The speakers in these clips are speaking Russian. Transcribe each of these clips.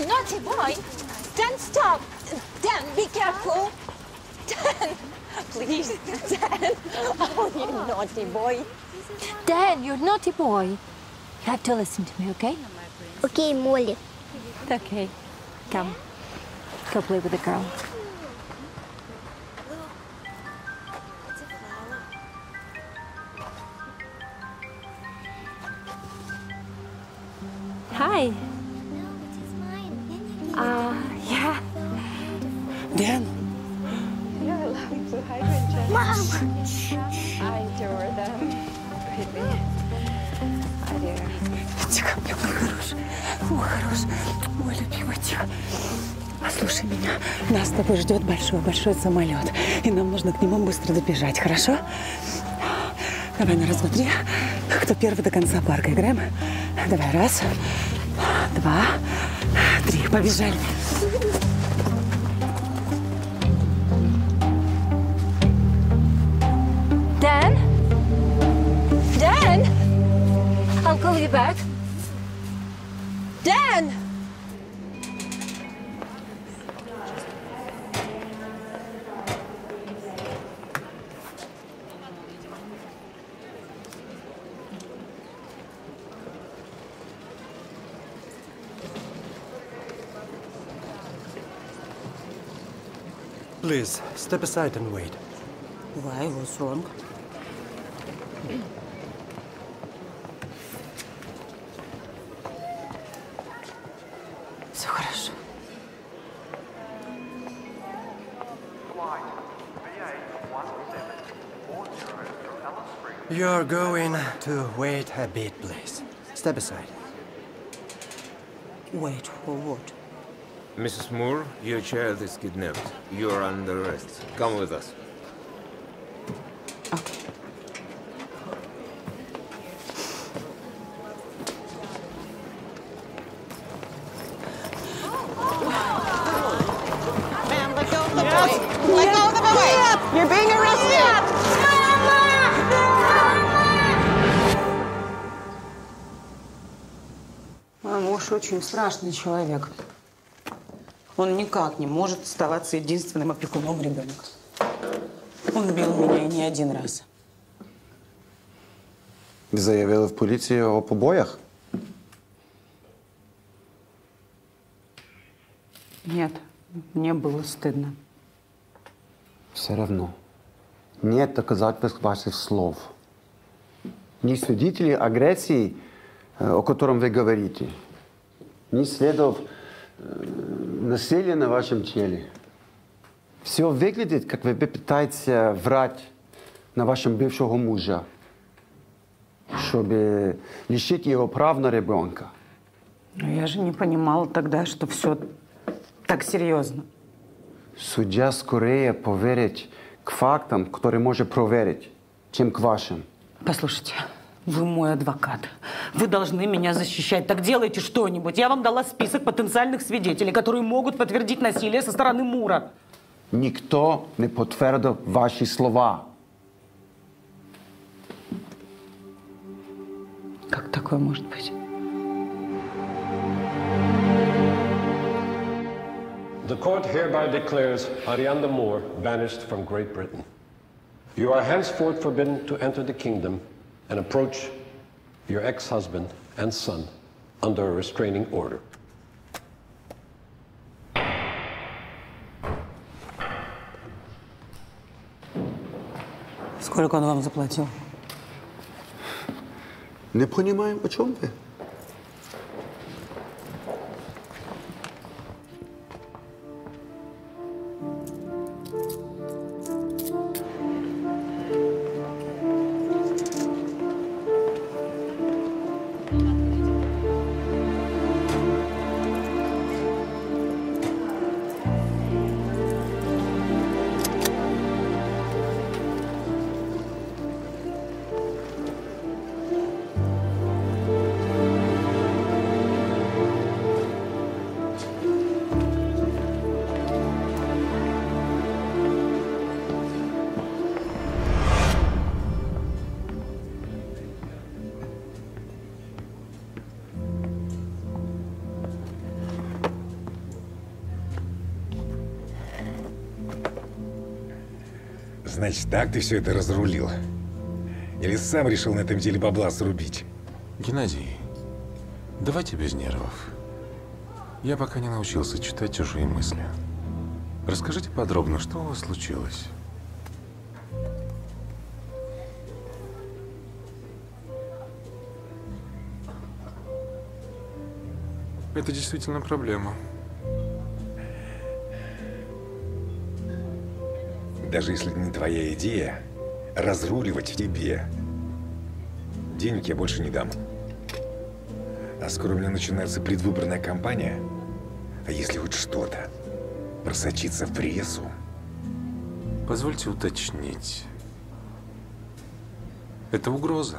You naughty boy. Dan, stop. Dan, be careful. Dan, please. Dan. Oh, you naughty boy. Dan, you're naughty boy. You have to listen to me, okay? Okay, Molly. Okay. Come. Go play with the girl. Hi. Yeah. Dan. You're allowed to hide, Mom! I adore them. Really. I do. Тихо, мой хороший. Мой хороший. Мой любимый, тихо. Послушай меня. Нас с тобой ждет большой самолет. И нам нужно к нему быстро добежать, хорошо? Давай на раз, два, три. Кто первый до конца парка? Играем? Давай, раз, два, три. Побежали. Dan? Dan? I'll call you back. Dan! Please, step aside and wait. Why? What's wrong? Все хорошо. You're going to wait a bit, please. Step aside. Wait for what? Mrs. Moore, your child is kidnapped. You are under arrest. Come with us. Okay. Ma'am, let go of the boy. Let go of the boy. You're being arrested. Мой муж очень страшный человек. Он никак не может оставаться единственным опекуном ребенка. Он бил меня и не один раз. Ви заявили в поліції о побоях? Нет, мне было стыдно. Все равно. Нет доказательств ваших слов. Ни свидетелей агрессии, о котором вы говорите, ни следов насилия на вашем теле. Все выглядит, как вы пытаетесь врать на вашем бывшего мужа, чтобы лишить его прав на ребенка. Но я же не понимала тогда, что все так серьезно. Судья скорее поверит к фактам, которые может проверить, чем к вашим. Послушайте, вы мой адвокат. Вы должны меня защищать. Так делайте что-нибудь. Я вам дала список потенциальных свидетелей, которые могут подтвердить насилие со стороны Мура. Никто не подтвердил ваши слова. Как такое может быть? The court hereby declares Arianda Moore banished from Great Britain. You are henceforth forbidden to enter the kingdom and approach your ex-husband and son under a restraining order. Сколько он вам заплатил? Не понимаем, о чем вы. Значит, так ты все это разрулил? Или сам решил на этом деле бабла срубить? Геннадий, давайте без нервов. Я пока не научился читать чужие мысли. Расскажите подробно, что у вас случилось? Это действительно проблема. Даже если это не твоя идея, разруливать тебе. Денег я больше не дам. А скоро у меня начинается предвыборная кампания. А если хоть что-то просочится в прессу? Позвольте уточнить. Это угроза?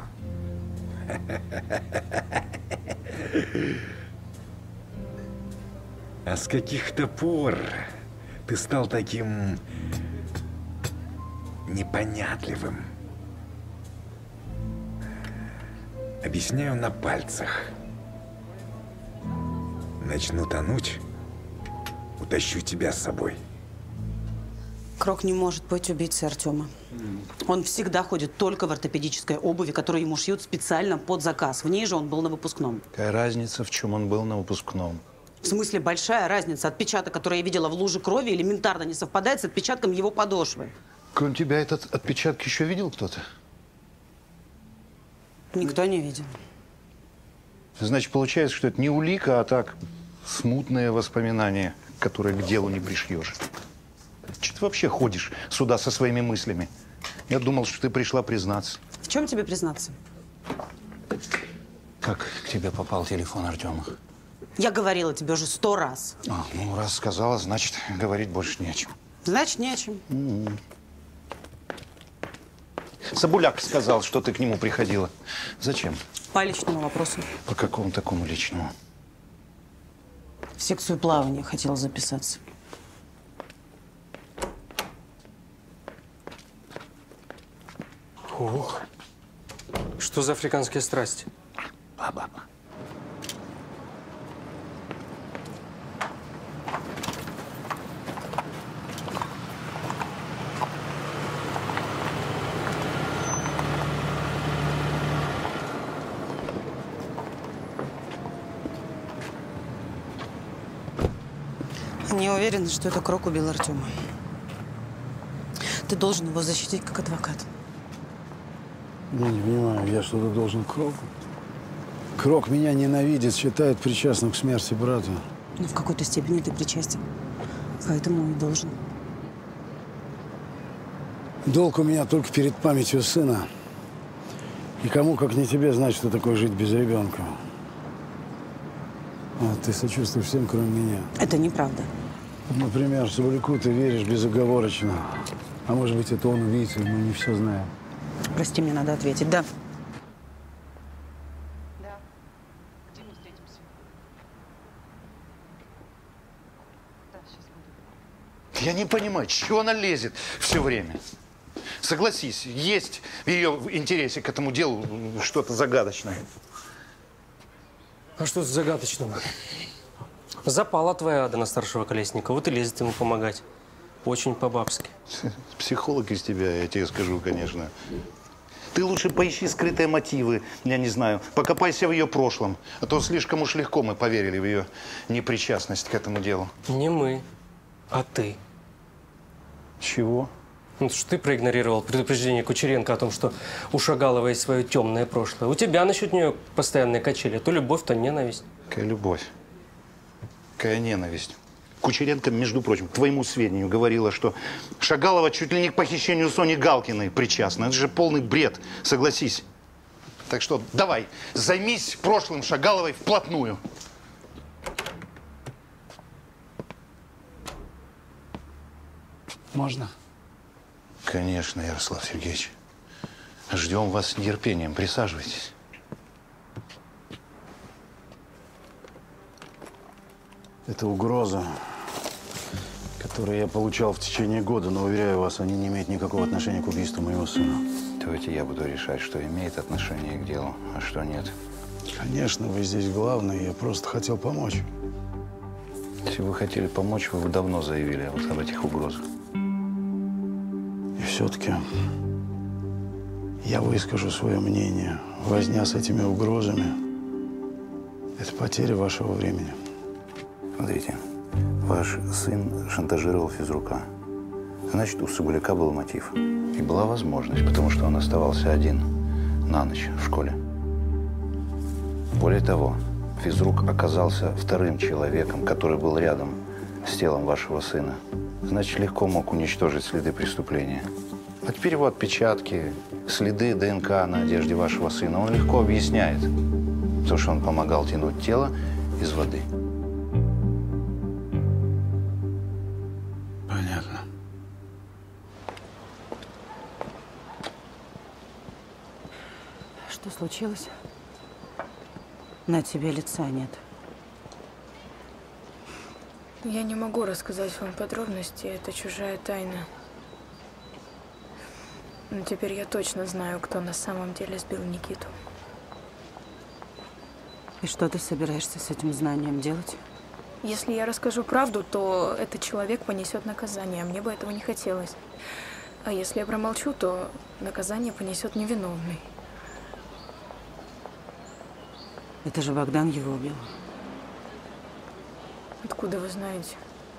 А с каких-то пор ты стал таким непонятливым? Объясняю на пальцах. Начну тонуть, утащу тебя с собой. Крок не может быть убийцей Артема. Он всегда ходит только в ортопедической обуви, которую ему шьют специально под заказ. В ней же он был на выпускном. Какая разница, в чем он был на выпускном? В смысле, большая разница. Отпечаток, который я видела в луже крови, элементарно не совпадает с отпечатком его подошвы. Кроме тебя этот отпечаток еще видел кто-то? Никто не видел. Значит, получается, что это не улика, а так смутное воспоминание, которое к делу не пришьешь. Че ты вообще ходишь сюда со своими мыслями? Я думал, что ты пришла признаться. В чем тебе признаться? Как к тебе попал телефон Артема? Я говорила тебе уже 100 раз. Ну, раз сказала, значит, говорить больше не о чем. Значит, не о чем. Собуляк сказал, что ты к нему приходила. Зачем? По личному вопросу. По какому такому личному? В секцию плавания хотела записаться. Ох, что за африканские страсти? Баба. Не уверена, что это Крок убил Артема. Ты должен его защитить как адвокат. Я не понимаю, я что-то должен Кроку? Крок меня ненавидит, считает причастным к смерти брата. Ну, в какой-то степени ты причастен. Поэтому и должен. Долг у меня только перед памятью сына. И кому, как не тебе, знать, что такое жить без ребенка. А ты сочувствуешь всем, кроме меня. Это неправда. Например, Соболяку ты веришь безоговорочно. А может быть, это он убийца, мы не все знаем. Прости, мне надо ответить. Да. Где мы встретимся? Да, сейчас буду. Я не понимаю, с чего она лезет все время? Согласись, есть в ее интересе к этому делу что-то загадочное. А что загадочного? Запала твоя ада на старшего колесника, вот и лезет ему помогать. Очень по-бабски. Психолог из тебя, я тебе скажу, конечно. Ты лучше поищи скрытые мотивы, я не знаю, покопайся в ее прошлом. А то слишком уж легко мы поверили в ее непричастность к этому делу. Не мы, а ты. Чего? Ну, что ты проигнорировал предупреждение Кучеренко о том, что у Шагалова есть свое темное прошлое. У тебя насчет нее постоянные качели. То любовь, то ненависть. Какая любовь? Какая ненависть? Кучеренко, между прочим, к твоему сведению, говорила, что Шагалова чуть ли не к похищению Сони Галкиной причастна. Это же полный бред, согласись. Так что давай, займись прошлым Шагаловой вплотную. Можно? Конечно, Ярослав Сергеевич. Ждем вас с нетерпением. Присаживайтесь. Это угроза, которую я получал в течение года, но, уверяю вас, они не имеют никакого отношения к убийству моего сына. Давайте я буду решать, что имеет отношение к делу, а что нет. Конечно, вы здесь главный, я просто хотел помочь. Если бы вы хотели помочь, вы бы давно заявили вот об этих угрозах. И все все-таки я выскажу свое мнение. Возня с этими угрозами – это потеря вашего времени. Смотрите, ваш сын шантажировал физрука. Значит, у Сабуляка был мотив. И была возможность, потому что он оставался один на ночь в школе. Более того, физрук оказался вторым человеком, который был рядом с телом вашего сына. Значит, легко мог уничтожить следы преступления. А теперь его отпечатки, следы ДНК на одежде вашего сына. Он легко объясняет то, что он помогал тянуть тело из воды. Понятно. Что случилось? На тебе лица нет. Я не могу рассказать вам подробности, это чужая тайна. Но теперь я точно знаю, кто на самом деле сбил Никиту. И что ты собираешься с этим знанием делать? Если я расскажу правду, то этот человек понесет наказание, а мне бы этого не хотелось. А если я промолчу, то наказание понесет невиновный. Это же Богдан его убил. Откуда вы знаете?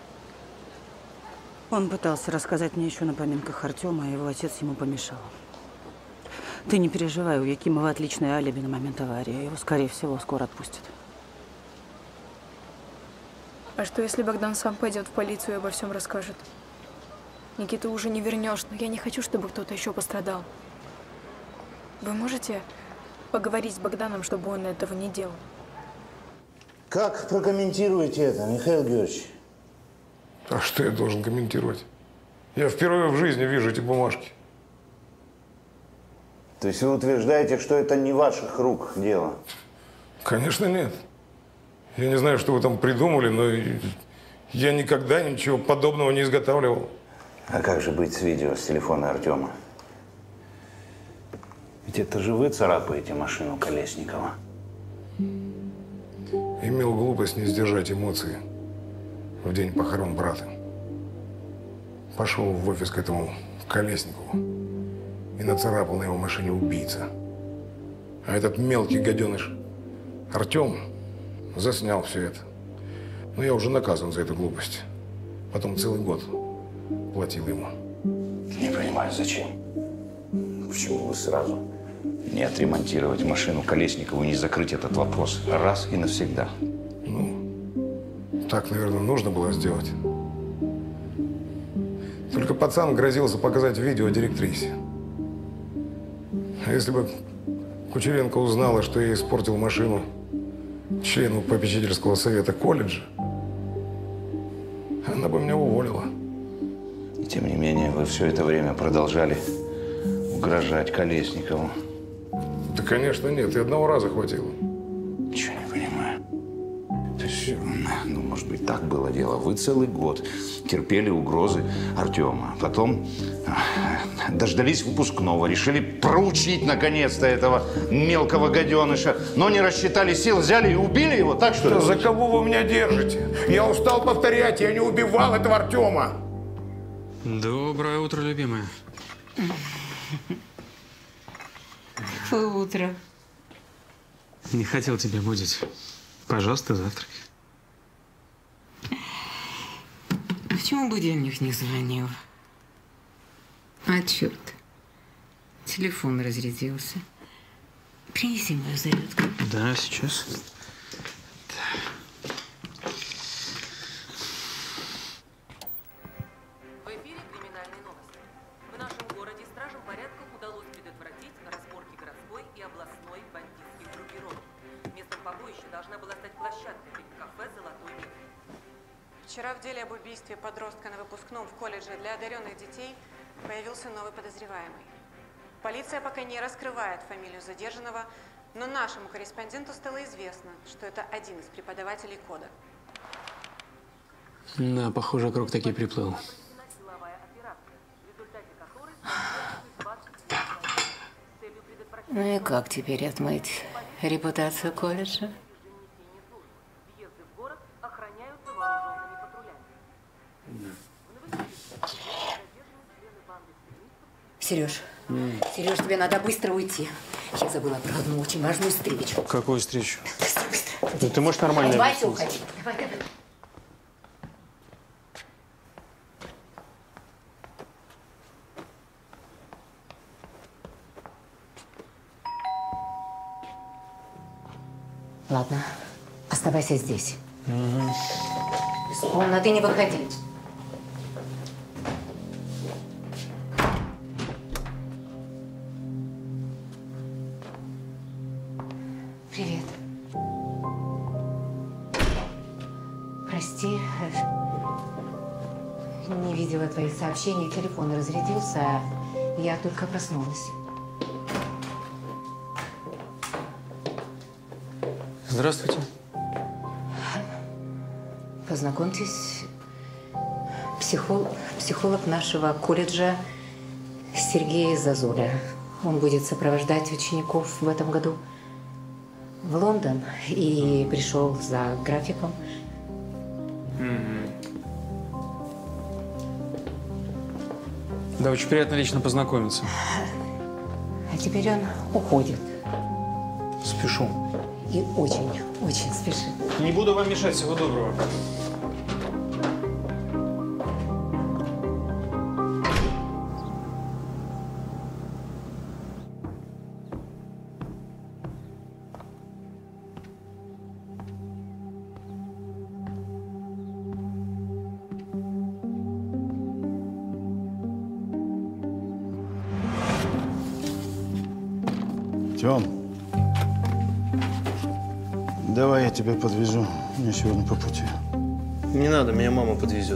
Он пытался рассказать мне еще на поминках Артема, а его отец ему помешал. Ты не переживай, у Якимова отличное алиби на момент аварии. Его, скорее всего, скоро отпустят. А что, если Богдан сам пойдет в полицию и обо всем расскажет? Никиту уже не вернешь, но я не хочу, чтобы кто-то еще пострадал. Вы можете поговорить с Богданом, чтобы он этого не делал? Как прокомментируете это, Михаил Георгиевич? А что я должен комментировать? Я впервые в жизни вижу эти бумажки. То есть вы утверждаете, что это не ваших рук дело? Конечно, нет. Я не знаю, что вы там придумали, но я никогда ничего подобного не изготавливал. А как же быть с видео с телефона Артема? Ведь это же вы царапаете машину Колесникова. Имел глупость не сдержать эмоции в день похорон брата. Пошел в офис к этому Колесникову и нацарапал на его машине убийца. А этот мелкий гаденыш Артем заснял все это. Но я уже наказан за эту глупость. Потом целый год платил ему. Не понимаю, зачем? Почему вы сразу не отремонтировать машину Колесникову и не закрыть этот вопрос раз и навсегда? Так, наверное, нужно было сделать. Только пацан грозился показать видео директрисе. А если бы Кучеренко узнала, что я испортил машину члену попечительского совета колледжа, она бы меня уволила. И тем не менее, вы все это время продолжали угрожать Колесникову. Да, конечно, нет. И одного раза хватило. Ничего не понимаю. То есть, ну, может быть, так было дело. Вы целый год терпели угрозы Артема. Потом дождались выпускного. Решили проучить, наконец-то, этого мелкого гаденыша. Но не рассчитали сил, взяли и убили его. Так что ли? За кого вы меня держите? Я устал повторять. Я не убивал этого Артема. Доброе утро, любимая. Утро. Не хотел тебя будить. Пожалуйста, завтракай. Почему будильник не звонил? А, черт. Телефон разрядился. Принеси мою зарядку. Да, сейчас. В эфире криминальные новости. В нашем городе стражам порядка удалось предотвратить разборки городской и областной бандитских группировок. Местом побоища должна была стать площадка перед кафе «Золотой миг». Вчера в деле об убийстве подростка на выпускном в колледже для одаренных детей появился новый подозреваемый. Полиция пока не раскрывает фамилию задержанного, но нашему корреспонденту стало известно, что это один из преподавателей кода. Да, похоже, круг таки приплыл. Ну и как теперь отмыть репутацию колледжа? Сереж, Сереж, тебе надо быстро уйти. Я забыла про одну очень важную встречу. Какую встречу? Быстро, быстро. Ну, ты можешь нормально Давайте объяснить? уходи. Давай, давай. Ладно, оставайся здесь. Из комнаты не выходи. Привет. Прости, не видела твоих сообщений, телефон разрядился, а я только проснулась. Здравствуйте. Познакомьтесь, психолог нашего колледжа Сергей Зазуля. Он будет сопровождать учеников в этом году в Лондон и пришел за графиком. Да, очень приятно лично познакомиться. А теперь он уходит. Спешу. И очень спешит. Не буду вам мешать. Всего доброго. Тём, давай я тебя подвезу. Мне сегодня по пути. Не надо, меня мама подвезет.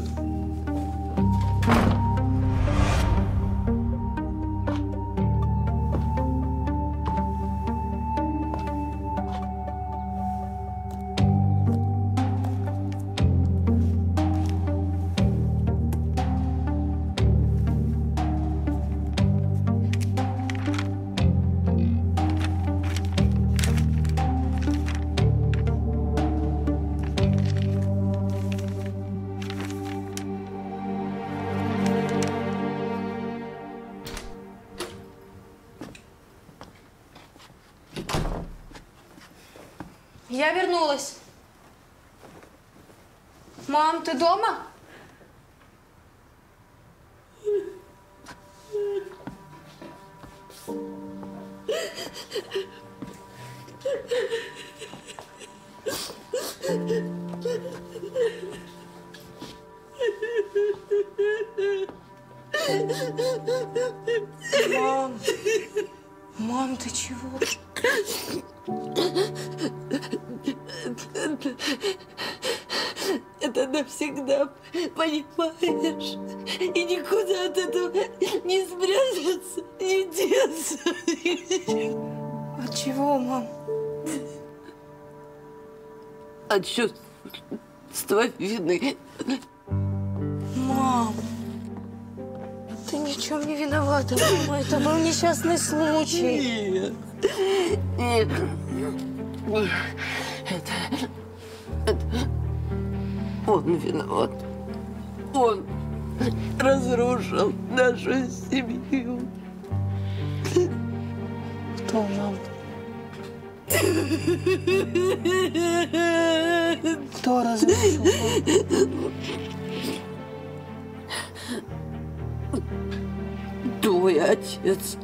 Я вернулась. Мам, ты дома? Мам. Мам, ты чего? Это навсегда, понимаешь? И никуда от этого не спрятаться, не деться. От чего, мам? От чувства вины. Мам, ты ни в чем не виновата, мама. Это был несчастный случай. Нет. Это он виноват. Он разрушил нашу семью. Кто, мам? Кто разрушил? Твой отец.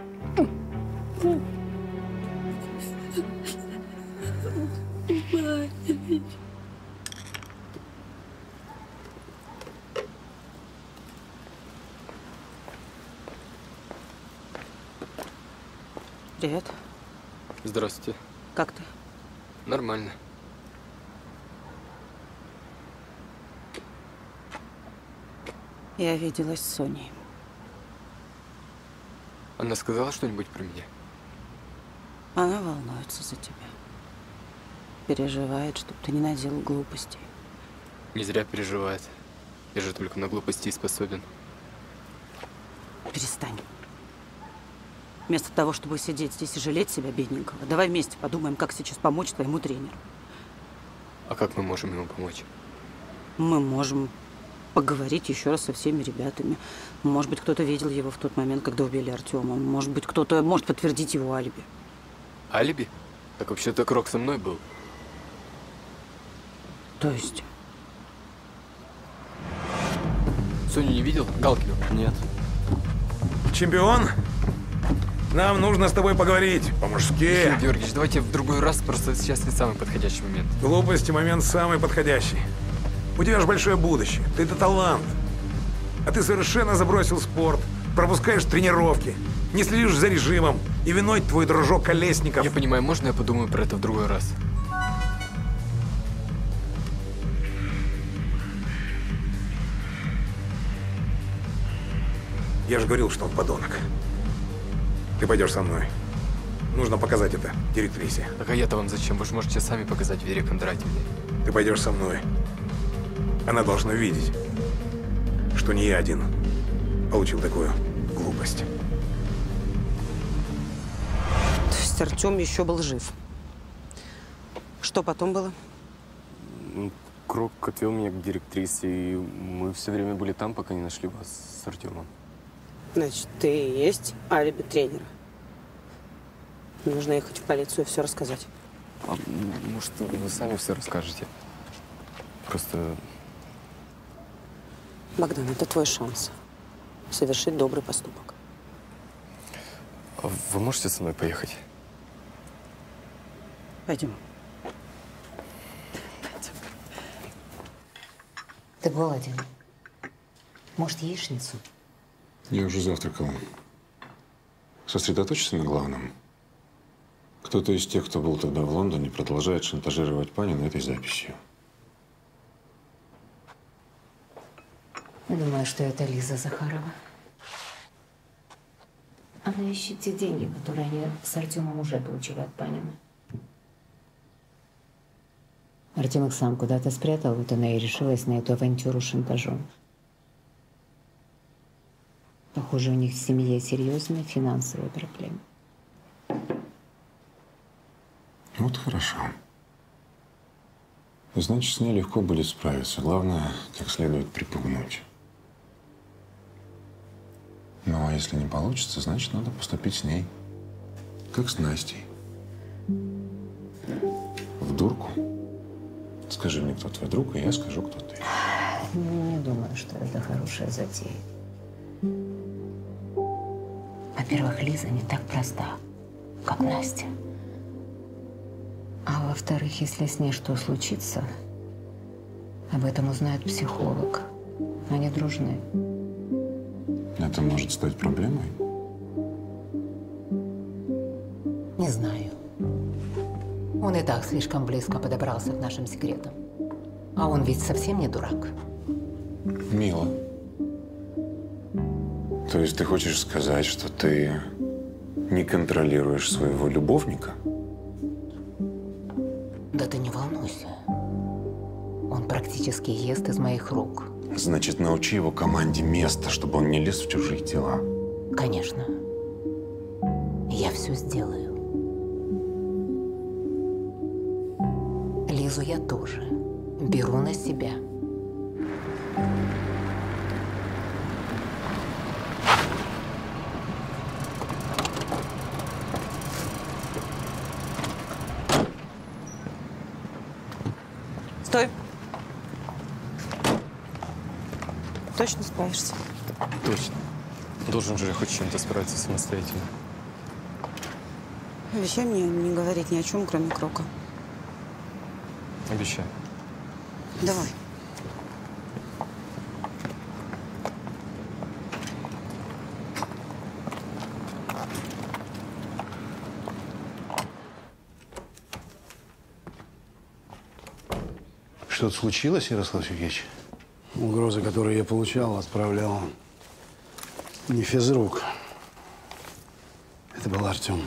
Привет. Здравствуйте. Как ты? Нормально. Я виделась с Соней. Она сказала что-нибудь про меня? Она волнуется за тебя. Переживает, чтобы ты не наделал глупостей. Не зря переживает. Я же только на глупости и способен. Перестань. Вместо того, чтобы сидеть здесь и жалеть себя, бедненького, давай вместе подумаем, как сейчас помочь твоему тренеру. А как мы можем ему помочь? Мы можем поговорить еще раз со всеми ребятами. Может быть, кто-то видел его в тот момент, когда убили Артема. Может быть, кто-то может подтвердить его алиби. Алиби? Так вообще-то Крок со мной был. То есть? Соню не видел? Галкину? Нет. Чемпион, нам нужно с тобой поговорить по-мужски. Михаил Георгиевич, давайте в другой раз, просто сейчас не самый подходящий момент. Глупости момент самый подходящий. У тебя же большое будущее, ты-то талант. А ты совершенно забросил спорт, пропускаешь тренировки, не следишь за режимом, и виной твой дружок Колесников. Я понимаю, можно я подумаю про это в другой раз? Я же говорил, что он подонок. Ты пойдешь со мной. Нужно показать это директрисе. Так а я-то вам зачем? Вы же можете сами показать Вере Кондратьевне. Ты пойдешь со мной. Она должна видеть, что не я один получил такую глупость. То есть Артем еще был жив. Что потом было? Крок отвел меня к директрисе, и мы все время были там, пока не нашли вас с Артемом. Значит, ты и есть алиби тренера. Нужно ехать в полицию и все рассказать. А может, вы сами все расскажете? Просто... Богдан, это твой шанс совершить добрый поступок. А вы можете со мной поехать? Пойдем. Ты голоден? Может, яичницу? Я уже завтракал. Сосредоточься на главном. Кто-то из тех, кто был тогда в Лондоне, продолжает шантажировать Панина этой записью. Думаю, что это Лиза Захарова. Она ищет те деньги, которые они с Артемом уже получили от Панина. Артем их сам куда-то спрятал, вот она и решилась на эту авантюру шантажом. Похоже, у них в семье серьезные финансовые проблемы. Вот хорошо. Значит, с ней легко будет справиться. Главное, как следует припугнуть. Ну, а если не получится, значит, надо поступить с ней. Как с Настей. В дурку. Скажи мне, кто твой друг, и я скажу, кто ты. Не думаю, что это хорошая затея. Во-первых, Лиза не так проста, как Настя. А во-вторых, если с ней что случится, об этом узнает психолог. Они дружны. Это может стать проблемой? Не знаю. Он и так слишком близко подобрался к нашим секретам. А он ведь совсем не дурак. Мило. То есть ты хочешь сказать, что ты не контролируешь своего любовника? Да ты не волнуйся. Он практически ест из моих рук. Значит, научи его команде места, чтобы он не лез в чужие дела. Конечно. Я все сделаю. Лизу я тоже беру на себя. Стой. Точно справишься? Точно. Должен же я хоть чем-то справиться самостоятельно. Обещай мне не говорить ни о чем, кроме Крока. Обещаю. Давай. Что-то случилось, Ярослав Сергеевич? Угрозы, которые я получал, отправлял не физрук. Это был Артем.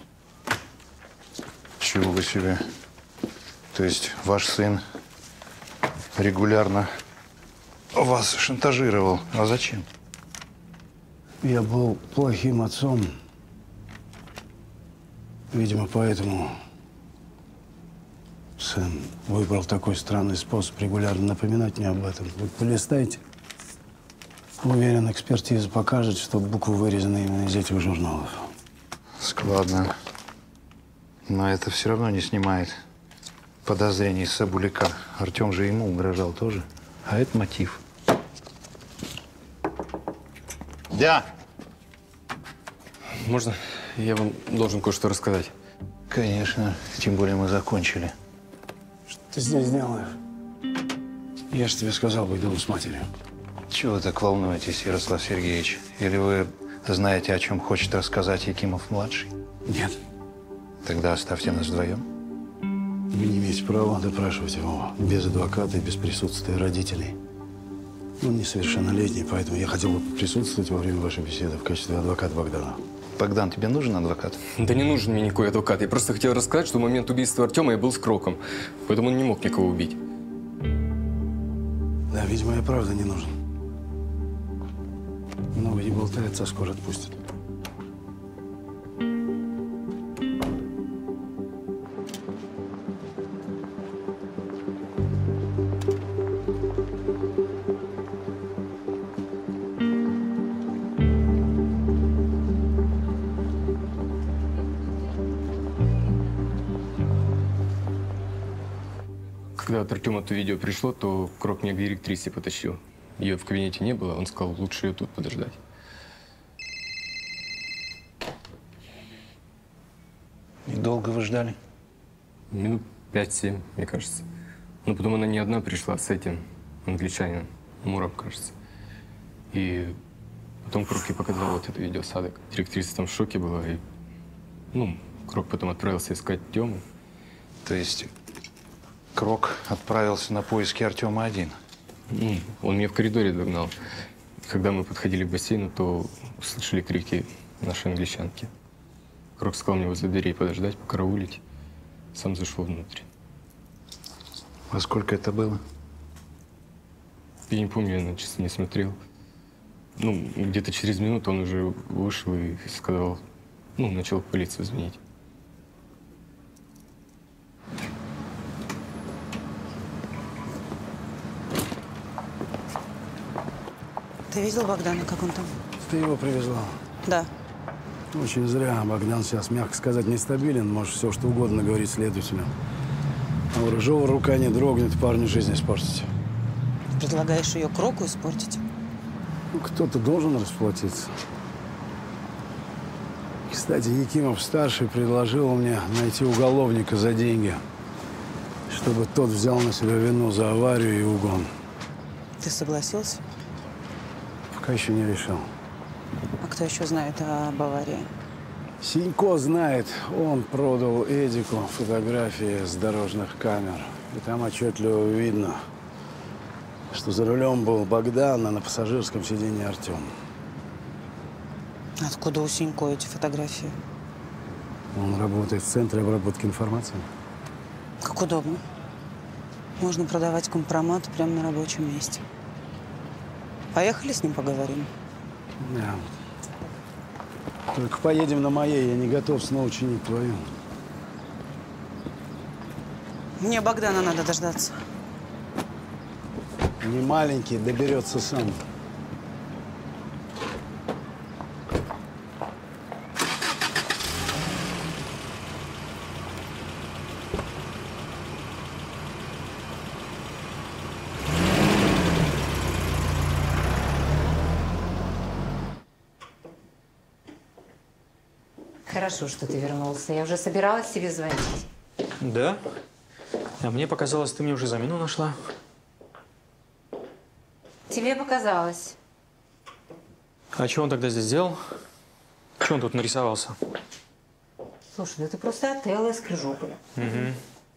Чего вы себе? То есть ваш сын регулярно вас шантажировал. А зачем? Я был плохим отцом. Видимо, поэтому сын выбрал такой странный способ регулярно напоминать мне об этом. Вы полистайте. Уверен, экспертиза покажет, что буквы вырезаны именно из этих журналов. Складно. Но это все равно не снимает подозрений с Сабуляка. Артем же ему угрожал тоже. А это мотив. Да. Можно? Я вам должен кое-что рассказать. Конечно. Тем более мы закончили. Что ты здесь делаешь? Я же тебе сказал быть дома с матерью. Чего вы так волнуетесь, Ярослав Сергеевич? Или вы знаете, о чем хочет рассказать Якимов-младший? Нет. Тогда оставьте нас вдвоем. Вы не имеете права допрашивать его без адвоката и без присутствия родителей. Он несовершеннолетний, поэтому я хотел бы присутствовать во время вашей беседы в качестве адвоката Богдана. Богдан, тебе нужен адвокат? Да не нужен мне никакой адвокат. Я просто хотел рассказать, что в момент убийства Артема я был с Кроком. Поэтому он не мог никого убить. Да, видимо, я правда не нужен. Много не болтается, а скоро отпустят. Когда от Артема это видео пришло, то Крок меня к директрисе потащил. Ее в кабинете не было, он сказал, лучше ее тут подождать. И долго вы ждали? Минут 5-7, мне кажется. Но потом она не одна пришла с этим англичанином, Муром, кажется. И потом Крок ей показал вот это видео Садок. Директриса там в шоке была. И, Крок потом отправился искать Тему. То есть Крок отправился на поиски Артема один? Он меня в коридоре догнал. Когда мы подходили к бассейну, то услышали крики нашей англичанки. Крок сказал мне возле дверей подождать, покараулить. Сам зашел внутрь. Во сколько это было? Я не помню, я на часы не смотрел. Где-то через минуту он уже вышел и сказал, начал в полицию звонить. Ты видел Богдана, как он там? Ты его привезла? Да. Очень зря. Богдан сейчас, мягко сказать, нестабилен. Может все, что угодно говорить следователю. А у Рыжова рука не дрогнет, парню жизнь испортить. Предлагаешь ее Кроку испортить? Кто-то должен расплатиться. Кстати, Якимов-старший предложил мне найти уголовника за деньги, чтобы тот взял на себя вину за аварию и угон. Ты согласился? Пока еще не решил. А кто еще знает об аварии? Синько знает. Он продал Эдику фотографии с дорожных камер. И там отчетливо видно, что за рулем был Богдан, а на пассажирском сиденье Артем. Откуда у Синько эти фотографии? Он работает в центре обработки информации. Как удобно. Можно продавать компромат прямо на рабочем месте. Поехали с ним поговорим? Да. Только поедем на моей, я не готов снова чинить твою. Мне Богдана надо дождаться. Не маленький, доберется сам. Хорошо, что ты вернулся. Я уже собиралась тебе звонить. Да? А мне показалось, ты мне уже замену нашла. Тебе показалось. А что он тогда здесь делал? Что он тут нарисовался? Слушай, да ты просто Отелло из Крыжополя. Угу.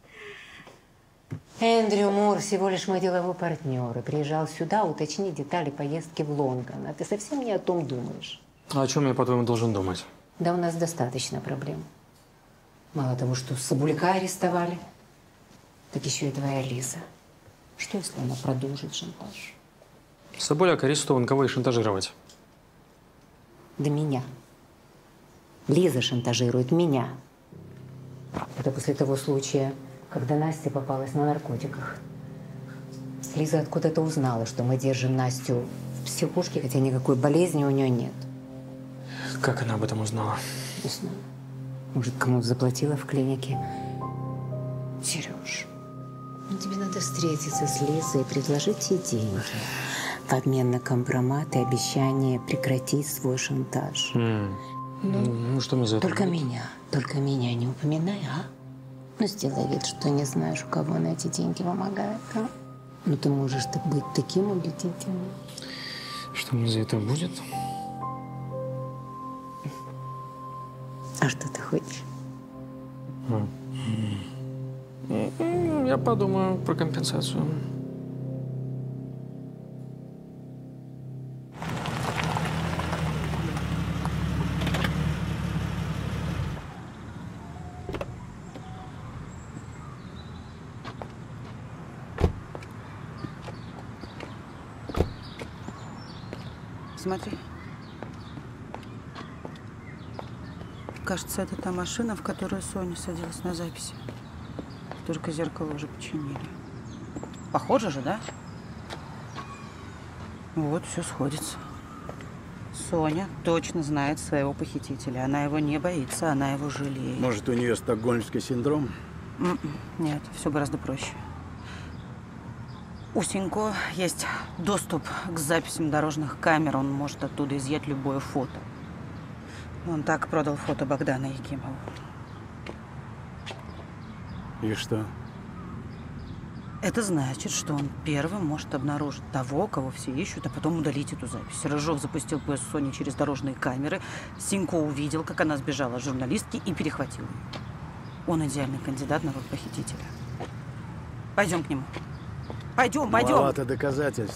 Эндрю Мур всего лишь мой деловой партнер и приезжал сюда уточнить детали поездки в Лондон. А ты совсем не о том думаешь. А о чем я, по-твоему, должен думать? Да у нас достаточно проблем. Мало того, что Сабуляка арестовали, так еще и твоя Лиза. Что, если она продолжит шантаж? Соболяк арестован, кого и шантажировать? Да меня. Лиза шантажирует меня. Это после того случая, когда Настя попалась на наркотиках. Лиза откуда-то узнала, что мы держим Настю в психушке, хотя никакой болезни у нее нет. Как она об этом узнала? Не знаю. Может, кому-то заплатила в клинике. Сереж, ну тебе надо встретиться с Лизой и предложить ей деньги в обмен на компромат и обещание прекратить свой шантаж. Ну, что мне за это Только будет? меня не упоминай, а? Ну, сделай вид, что не знаешь, у кого на эти деньги помогает, а? Ну, ты можешь быть таким убедительным. Что мне за это будет? А что ты хочешь? Я подумаю про компенсацию. Смотри. Кажется, это та машина, в которую Соня садилась на записи. Только зеркало уже починили. Похоже же, да? Вот, все сходится. Соня точно знает своего похитителя. Она его не боится, она его жалеет. Может, у нее стокгольмский синдром? Нет, все гораздо проще. У Сенько есть доступ к записям дорожных камер. Он может оттуда изъять любое фото. Он так продал фото Богдана Якимова. И что? Это значит, что он первым может обнаружить того, кого все ищут, а потом удалить эту запись. Рыжов запустил поезд Сони через дорожные камеры. Сенько увидел, как она сбежала от журналистки и перехватил ее. Он идеальный кандидат на роль похитителя. Пойдем к нему. Пойдем. Маловато доказательств.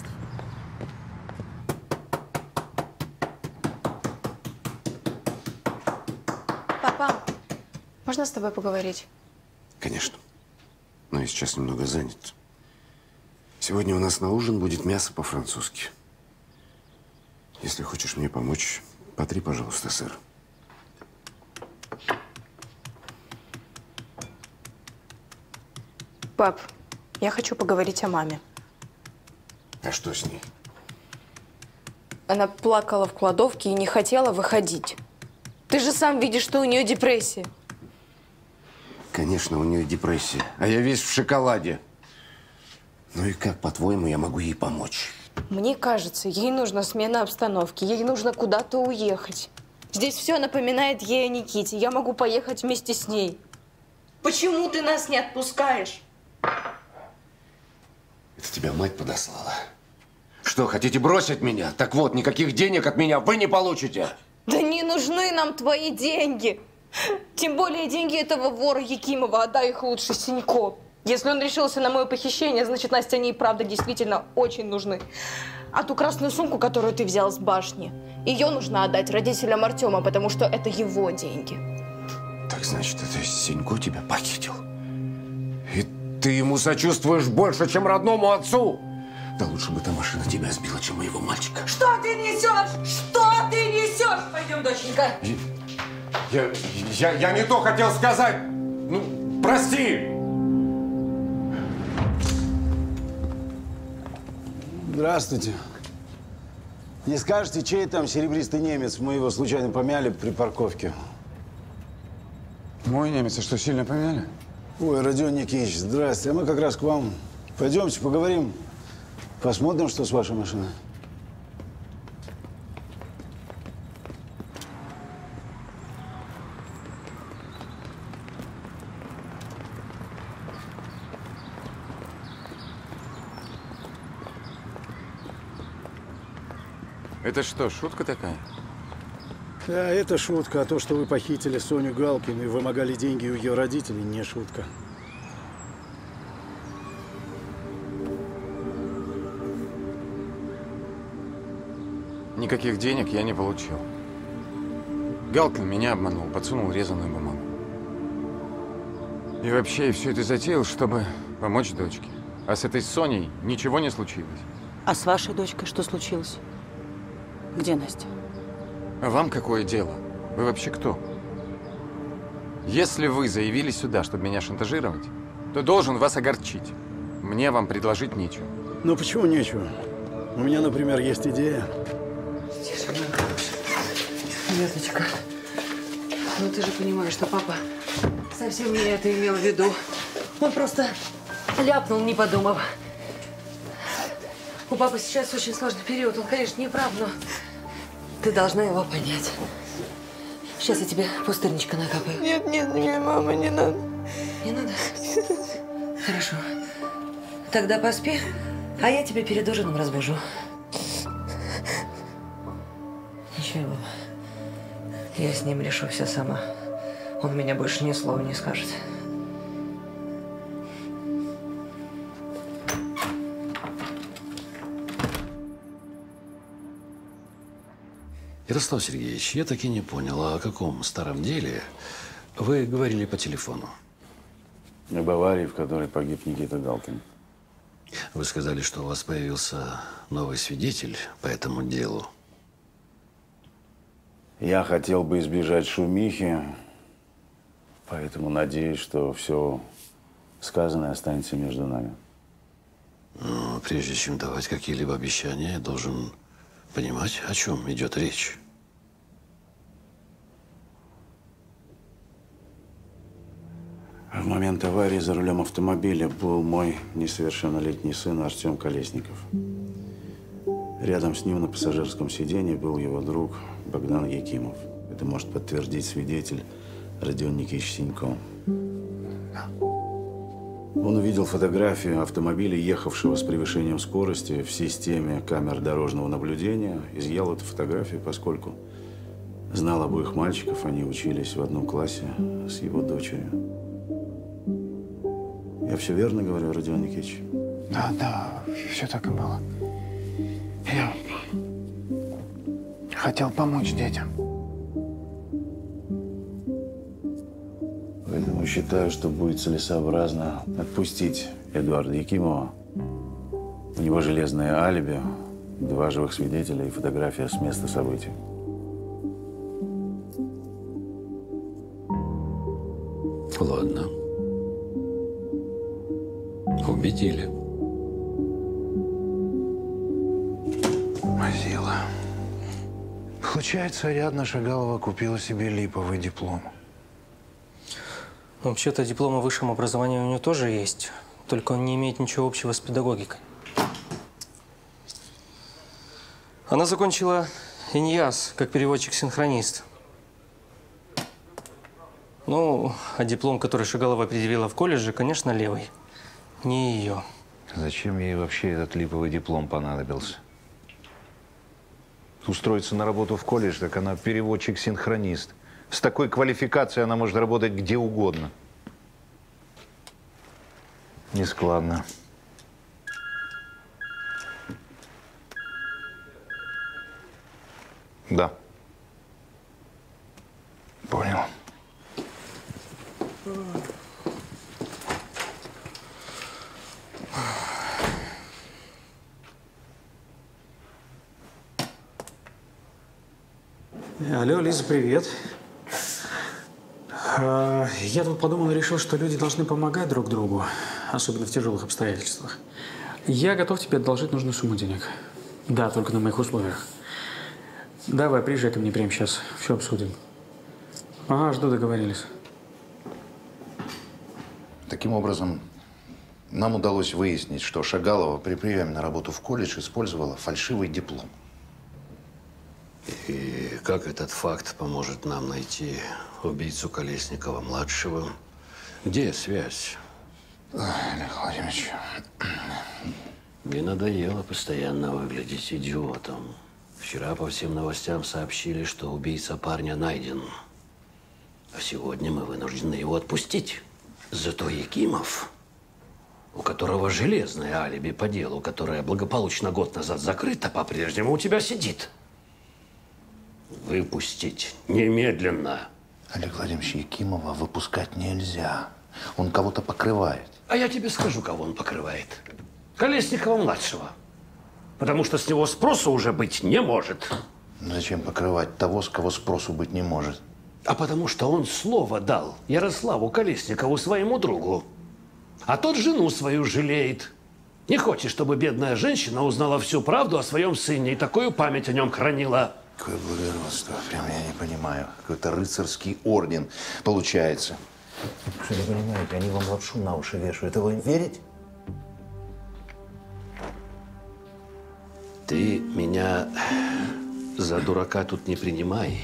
Папа, можно с тобой поговорить? Конечно. Но я сейчас немного занят. Сегодня у нас на ужин будет мясо по-французски. Если хочешь мне помочь, потри, пожалуйста, сыр. Пап, я хочу поговорить о маме. А что с ней? Она плакала в кладовке и не хотела выходить. Ты же сам видишь, что у нее депрессия. Конечно, у нее депрессия. А я весь в шоколаде. Ну и как, по-твоему, я могу ей помочь? Мне кажется, ей нужна смена обстановки, ей нужно куда-то уехать. Здесь все напоминает ей о Никите. Я могу поехать вместе с ней. Почему ты нас не отпускаешь? Это тебя мать подослала. Что, хотите бросить меня? Так вот, никаких денег от меня вы не получите. Да не нужны нам твои деньги. Тем более деньги этого вора Якимова. Отдай их лучше Сенько. Если он решился на мое похищение, значит, Насте они и правда действительно очень нужны. А ту красную сумку, которую ты взял с башни, ее нужно отдать родителям Артема, потому что это его деньги. Так значит, это Сенько тебя похитил? И ты ему сочувствуешь больше, чем родному отцу? Да лучше бы та машина тебя сбила, чем моего мальчика. Что ты несешь? Что ты несешь? Пойдем, доченька. Я не то хотел сказать. Ну, прости. Здравствуйте. Не скажете, чей там серебристый немец? Мы его случайно помяли при парковке. Мой немец, а что, сильно помяли? Ой, Родион Никитич, здрасте. А мы как раз к вам. Пойдемте, поговорим. Посмотрим, что с вашей машиной. Это что, шутка такая? Да, это шутка. А то, что вы похитили Соню Галкину и вымогали деньги у ее родителей, не шутка. Никаких денег я не получил. Галкин меня обманул, подсунул резаную бумагу. И вообще, я все это затеял, чтобы помочь дочке. А с этой Соней ничего не случилось. А с вашей дочкой что случилось? Где Настя? А вам какое дело? Вы вообще кто? Если вы заявились сюда, чтобы меня шантажировать, то должен вас огорчить. Мне вам предложить нечего. Ну почему нечего? У меня, например, есть идея. Тише, моя хорошая. Светочка, ну ты же понимаешь, что папа совсем не это имел в виду. Он просто ляпнул, не подумав. У папы сейчас очень сложный период. Он, конечно, не прав, но ты должна его понять. Сейчас я тебе пустырничка накапаю. Нет, мама, не надо. Не надо? Хорошо. Тогда поспи, а я тебя перед ужином разбужу. Ничего. Я с ним решу все сама. Он меня больше ни слова не скажет. Ярослав Сергеевич, я таки не понял, о каком старом деле вы говорили по телефону? Об аварии, в которой погиб Никита Галкин. Вы сказали, что у вас появился новый свидетель по этому делу. Я хотел бы избежать шумихи, поэтому надеюсь, что все сказанное останется между нами. Но прежде чем давать какие-либо обещания, я должен понимать, о чем идет речь. В момент аварии за рулем автомобиля был мой несовершеннолетний сын Артем Колесников. Рядом с ним на пассажирском сиденье был его друг Богдан Якимов. Это может подтвердить свидетель Родион Никитич Синько. Он увидел фотографию автомобиля, ехавшего с превышением скорости в системе камер дорожного наблюдения. Изъял эту фотографию, поскольку знал обоих мальчиков. Они учились в одном классе с его дочерью. Я все верно говорю, Родион Никитич? Да, все так и было. Я хотел помочь детям. Поэтому считаю, что будет целесообразно отпустить Эдуарда Якимова. У него железное алиби, 2 живых свидетеля и фотография с места событий. Ладно. Убедили. Мазила. Получается, Ариадна Шагалова купила себе липовый диплом. Вообще-то диплом о высшем образовании у нее тоже есть, только он не имеет ничего общего с педагогикой. Она закончила ИНЯС как переводчик-синхронист. Ну, а диплом, который Шагалова предъявила в колледже, конечно, левый. Не ее. Зачем ей вообще этот липовый диплом понадобился? Устроиться на работу в колледж, так она переводчик-синхронист. С такой квалификацией она может работать где угодно. Нескладно. Да. Понял. Алло, Лиза, привет. Я тут подумал и решил, что люди должны помогать друг другу, особенно в тяжелых обстоятельствах. Я готов тебе одолжить нужную сумму денег. Да, только на моих условиях. Давай, приезжай ко мне прямо сейчас, все обсудим. Ага, жду, договорились. Таким образом, нам удалось выяснить, что Шагалова при приеме на работу в колледж использовала фальшивый диплом. И как этот факт поможет нам найти убийцу Колесникова-младшего? Где связь? Олег Владимирович. Мне надоело постоянно выглядеть идиотом. Вчера по всем новостям сообщили, что убийца парня найден. А сегодня мы вынуждены его отпустить. Зато Якимов, у которого железное алиби по делу, которое благополучно год назад закрыто, по-прежнему у тебя сидит. Выпустить немедленно. Олег Владимирович, Якимова выпускать нельзя. Он кого-то покрывает. А я тебе скажу, кого он покрывает. Колесникова-младшего. Потому что с него спросу уже быть не может. Но зачем покрывать того, с кого спросу быть не может? А потому что он слово дал Ярославу Колесникову, своему другу. А тот жену свою жалеет. Не хочешь, чтобы бедная женщина узнала всю правду о своем сыне и такую память о нем хранила? Какое благородство. Прям я не понимаю. Какой-то рыцарский орден получается. Что вы понимаете, они вам лапшу на уши вешают. Это вы верите? Ты меня за дурака тут не принимай.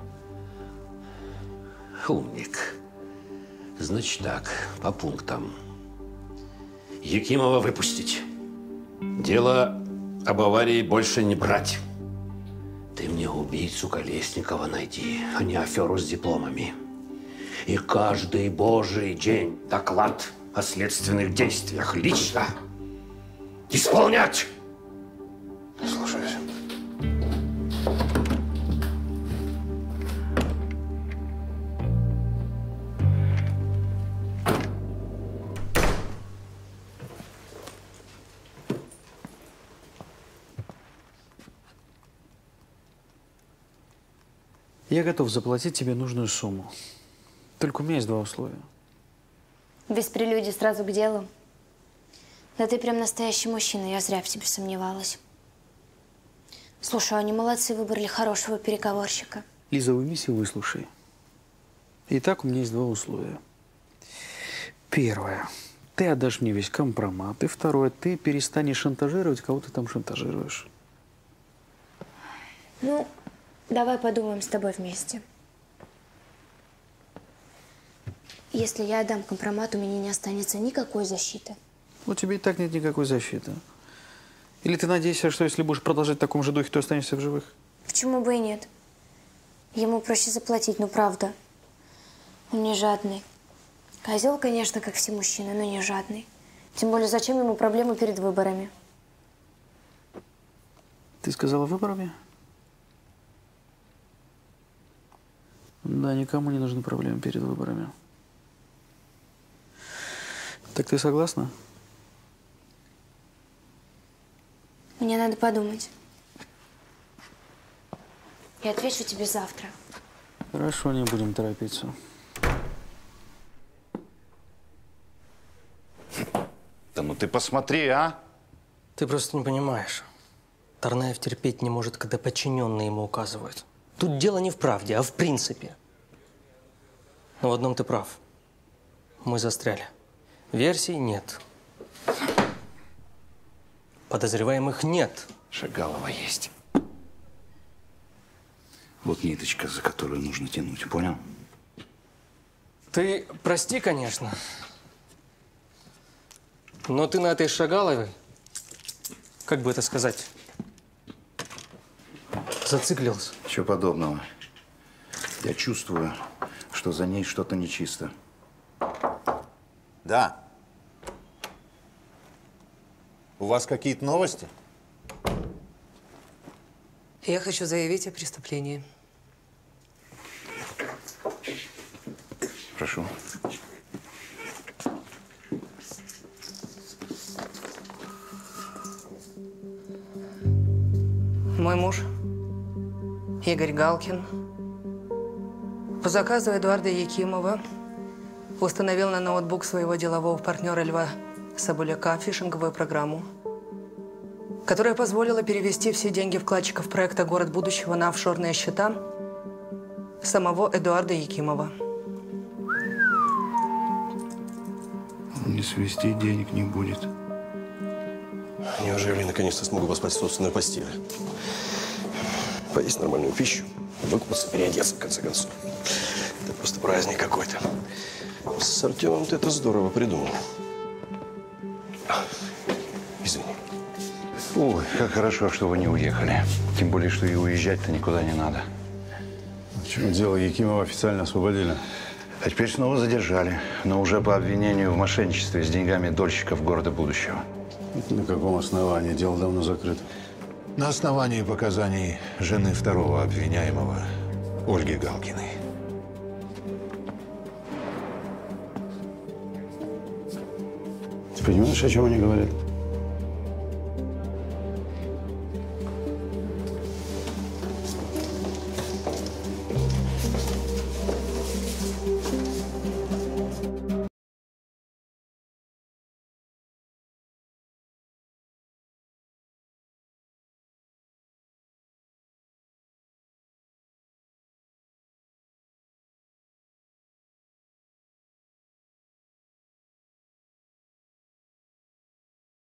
Умник. Значит так, по пунктам. Якимова выпустить. Дело об аварии больше не брать. Ты мне убийцу Колесникова найди, а не аферу с дипломами. И каждый божий день доклад о следственных действиях лично исполнять. Слушаюсь. Я готов заплатить тебе нужную сумму. Только у меня есть два условия. Без прелюдий сразу к делу. Да ты прям настоящий мужчина, я зря в тебе сомневалась. Слушай, они молодцы, выбрали хорошего переговорщика. Лиза, уймись и выслушай. Итак, у меня есть два условия. Первое. Ты отдашь мне весь компромат. И второе. Ты перестанешь шантажировать, кого ты там шантажируешь. Ну, давай подумаем с тобой вместе. Если я отдам компромат, у меня не останется никакой защиты. У тебя и так нет никакой защиты. Или ты надеешься, что если будешь продолжать в таком же духе, то останешься в живых? Почему бы и нет? Ему проще заплатить, ну правда. Он не жадный. Козел, конечно, как все мужчины, но не жадный. Тем более, зачем ему проблемы перед выборами? Ты сказала выборами? Да, никому не нужны проблемы перед выборами. Так ты согласна? Мне надо подумать. Я отвечу тебе завтра. Хорошо, не будем торопиться. Да ну ты посмотри, а! Ты просто не понимаешь. Тарнаев терпеть не может, когда подчиненные ему указывают. Тут дело не в правде, а в принципе. Но в одном ты прав. Мы застряли. Версий нет. Подозреваемых нет. Шагалова есть. Вот ниточка, за которую нужно тянуть, понял? Ты прости, конечно, но ты на этой Шагаловой, как бы это сказать, зациклился. Ничего подобного. Я чувствую, что за ней что-то нечисто. Да. У вас какие-то новости? Я хочу заявить о преступлении. Прошу. Мой муж, Игорь Галкин, по заказу Эдуарда Якимова установил на ноутбук своего делового партнера Льва Соболяка фишинговую программу, которая позволила перевести все деньги вкладчиков проекта «Город будущего» на офшорные счета самого Эдуарда Якимова. Не свести денег не будет. Неужели наконец-то смогу поспать в собственной постели? Поесть нормальную пищу, выкупаться, переодеться, в конце концов. Это просто праздник какой-то. С Артемом ты это здорово придумал. Извини. Ой, как хорошо, что вы не уехали. Тем более, что и уезжать-то никуда не надо. В чем дело? Якимова официально освободили. А теперь снова задержали, но уже по обвинению в мошенничестве с деньгами дольщиков города будущего. На каком основании? Дело давно закрыто. На основании показаний жены второго обвиняемого, Ольги Галкиной. Ты понимаешь, о чем они говорят?